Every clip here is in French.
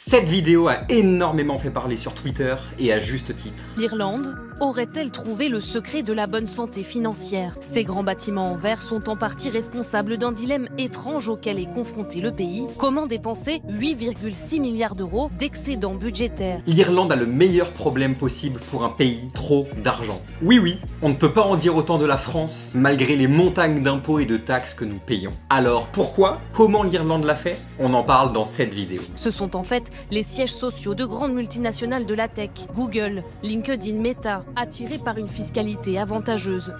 Cette vidéo a énormément fait parler sur Twitter et à juste titre. L'Irlande aurait-elle trouvé le secret de la bonne santé financière? Ces grands bâtiments en verre sont en partie responsables d'un dilemme étrange auquel est confronté le pays. Comment dépenser 8,6 milliards d'euros d'excédent budgétaire? L'Irlande a le meilleur problème possible pour un pays, trop d'argent. Oui, on ne peut pas en dire autant de la France, malgré les montagnes d'impôts et de taxes que nous payons. Alors pourquoi? Comment l'Irlande l'a fait? On en parle dans cette vidéo. Ce sont en fait les sièges sociaux de grandes multinationales de la tech, Google, LinkedIn, Meta, attirés par une fiscalité avantageuse,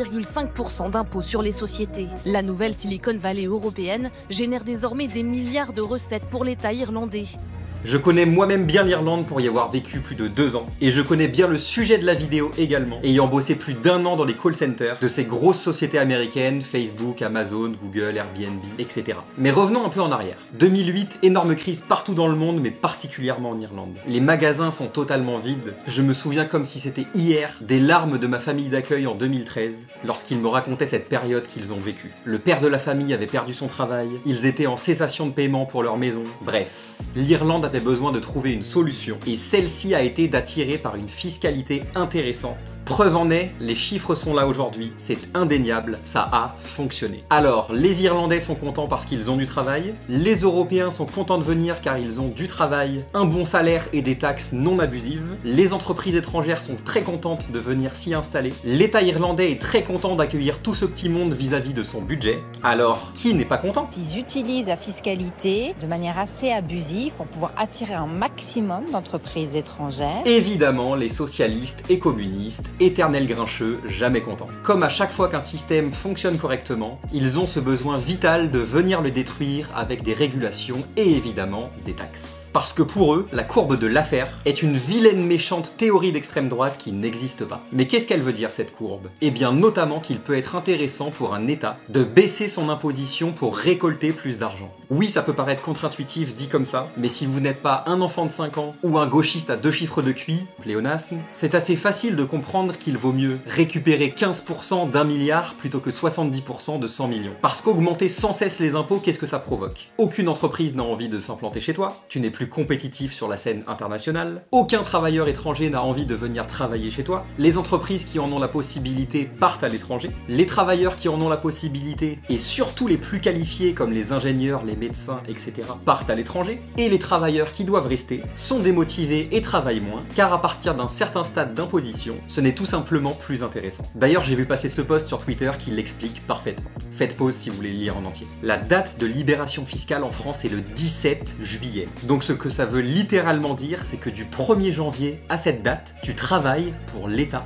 12,5% d'impôts sur les sociétés. La nouvelle Silicon Valley européenne génère désormais des milliards de recettes pour l'État irlandais. Je connais moi-même bien l'Irlande pour y avoir vécu plus de 2 ans, et je connais bien le sujet de la vidéo également, ayant bossé plus d'1 an dans les call centers de ces grosses sociétés américaines, Facebook, Amazon, Google, Airbnb, etc. Mais revenons un peu en arrière. 2008, énorme crise partout dans le monde, mais particulièrement en Irlande. Les magasins sont totalement vides. Je me souviens comme si c'était hier des larmes de ma famille d'accueil en 2013, lorsqu'ils me racontaient cette période qu'ils ont vécue. Le père de la famille avait perdu son travail, ils étaient en cessation de paiement pour leur maison, bref. L'Irlande avait besoin de trouver une solution, et celle-ci a été d'attirer par une fiscalité intéressante. Preuve en est, les chiffres sont là aujourd'hui, c'est indéniable, ça a fonctionné. Alors, les Irlandais sont contents parce qu'ils ont du travail, les Européens sont contents de venir car ils ont du travail, un bon salaire et des taxes non abusives, les entreprises étrangères sont très contentes de venir s'y installer, l'État irlandais est très content d'accueillir tout ce petit monde vis-à-vis de son budget, alors qui n'est pas content? Ils utilisent la fiscalité de manière assez abusive pour pouvoir attirer un maximum d'entreprises étrangères. Évidemment, les socialistes et communistes, éternels grincheux, jamais contents. Comme à chaque fois qu'un système fonctionne correctement, ils ont ce besoin vital de venir le détruire avec des régulations et évidemment des taxes. Parce que pour eux, la courbe de l'affaire est une vilaine méchante théorie d'extrême droite qui n'existe pas. Mais qu'est-ce qu'elle veut dire cette courbe? Eh bien notamment qu'il peut être intéressant pour un État de baisser son imposition pour récolter plus d'argent. Oui, ça peut paraître contre-intuitif dit comme ça, mais si vous n'êtes pas un enfant de 5 ans ou un gauchiste à 2 chiffres de QI, pléonasme, c'est assez facile de comprendre qu'il vaut mieux récupérer 15% d'1 milliard plutôt que 70% de 100 millions. Parce qu'augmenter sans cesse les impôts, qu'est-ce que ça provoque? Aucune entreprise n'a envie de s'implanter chez toi, tu n'es plus compétitif sur la scène internationale, aucun travailleur étranger n'a envie de venir travailler chez toi, les entreprises qui en ont la possibilité partent à l'étranger, les travailleurs qui en ont la possibilité, et surtout les plus qualifiés comme les ingénieurs, les médecins, etc., partent à l'étranger, et les travailleurs qui doivent rester sont démotivés et travaillent moins, car à partir d'un certain stade d'imposition, ce n'est tout simplement plus intéressant. D'ailleurs, j'ai vu passer ce post sur Twitter qui l'explique parfaitement. Faites pause si vous voulez le lire en entier. La date de libération fiscale en France est le 17 juillet. Donc ce que ça veut littéralement dire, c'est que du 1er janvier à cette date, tu travailles pour l'État.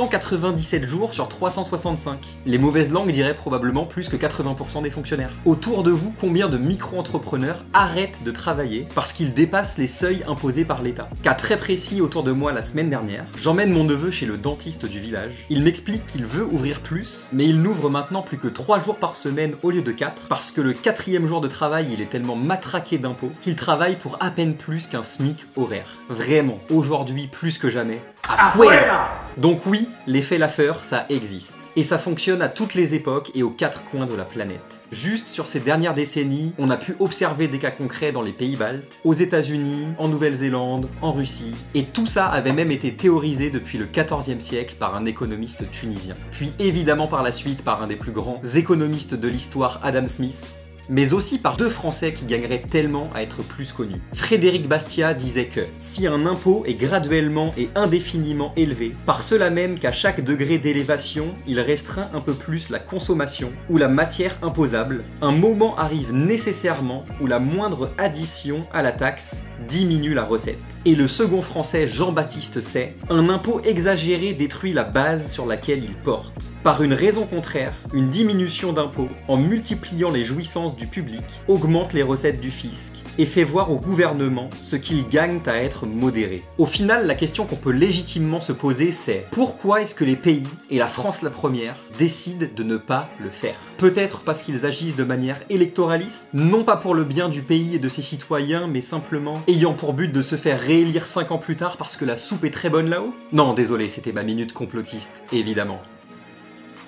197 jours sur 365. Les mauvaises langues diraient probablement plus que 80% des fonctionnaires. Autour de vous, combien de micro-entrepreneurs arrêtent de travailler parce qu'ils dépassent les seuils imposés par l'État? Cas très précis autour de moi la semaine dernière, j'emmène mon neveu chez le dentiste du village. Il m'explique qu'il veut ouvrir plus, mais il n'ouvre maintenant plus que 3 jours par semaine au lieu de 4, parce que le 4e jour de travail, il est tellement matraqué d'impôts qu'il travaille pour à peine plus qu'un SMIC horaire. Vraiment, aujourd'hui plus que jamais, donc oui, l'effet Laffer, ça existe. Et ça fonctionne à toutes les époques et aux 4 coins de la planète. Juste sur ces dernières décennies, on a pu observer des cas concrets dans les pays baltes, aux États-Unis, en Nouvelle-Zélande, en Russie, et tout ça avait même été théorisé depuis le XIVe siècle par un économiste tunisien. Puis évidemment par la suite par un des plus grands économistes de l'histoire, Adam Smith, mais aussi par 2 Français qui gagneraient tellement à être plus connus. Frédéric Bastiat disait que si un impôt est graduellement et indéfiniment élevé, par cela même qu'à chaque degré d'élévation, il restreint un peu plus la consommation ou la matière imposable, un moment arrive nécessairement où la moindre addition à la taxe diminue la recette. Et le second Français, Jean-Baptiste Say, un impôt exagéré détruit la base sur laquelle il porte. Par une raison contraire, une diminution d'impôt, en multipliant les jouissances du public, augmente les recettes du fisc et fait voir au gouvernement ce qu'ils gagnent à être modérés. Au final, la question qu'on peut légitimement se poser, c'est pourquoi est-ce que les pays, et la France la première, décident de ne pas le faire? Peut-être parce qu'ils agissent de manière électoraliste, non pas pour le bien du pays et de ses citoyens, mais simplement ayant pour but de se faire réélire 5 ans plus tard parce que la soupe est très bonne là-haut? Non, désolé, c'était ma minute complotiste, évidemment.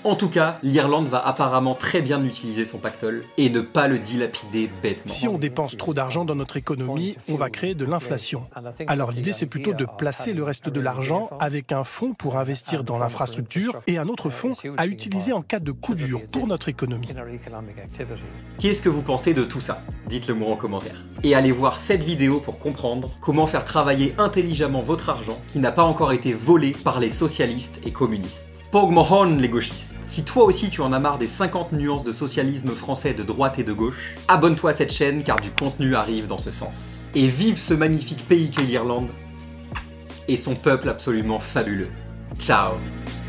En tout cas, l'Irlande va apparemment très bien utiliser son pactole et ne pas le dilapider bêtement. Si on dépense trop d'argent dans notre économie, on va créer de l'inflation. Alors l'idée, c'est plutôt de placer le reste de l'argent avec un fonds pour investir dans l'infrastructure et un autre fonds à utiliser en cas de coup dur pour notre économie. Qu'est-ce que vous pensez de tout ça? Dites-le moi en commentaire. Et allez voir cette vidéo pour comprendre comment faire travailler intelligemment votre argent qui n'a pas encore été volé par les socialistes et communistes. Pog mohon les gauchistes. Si toi aussi tu en as marre des 50 nuances de socialisme français de droite et de gauche, abonne-toi à cette chaîne car du contenu arrive dans ce sens. Et vive ce magnifique pays qu'est l'Irlande et son peuple absolument fabuleux. Ciao!